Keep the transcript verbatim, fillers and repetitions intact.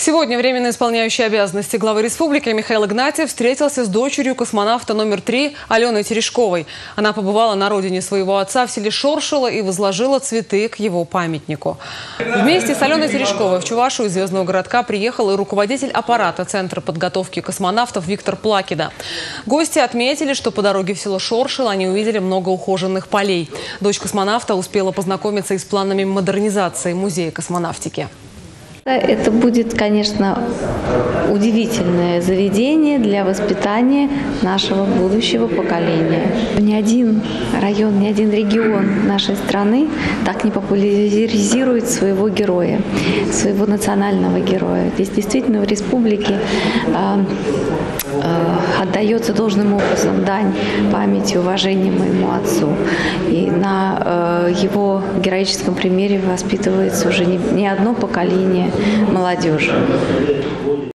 Сегодня временно исполняющий обязанности главы республики Михаил Игнатьев встретился с дочерью космонавта номер три Аленой Терешковой. Она побывала на родине своего отца в селе Шоршило и возложила цветы к его памятнику. Вместе с Аленой Терешковой в Чувашию из звездного городка приехал и руководитель аппарата Центра подготовки космонавтов Виктор Плакида. Гости отметили, что по дороге в село Шоршило они увидели много ухоженных полей. Дочь космонавта успела познакомиться и с планами модернизации музея космонавтики. Это будет, конечно, удивительное заведение для воспитания нашего будущего поколения. Ни один район, ни один регион нашей страны так не популяризирует своего героя, своего национального героя. Здесь действительно в республике э, э, отдается должным образом дань памяти, уважения моему отцу. И на э, его героическом примере воспитывается уже не, не одно поколение молодежи.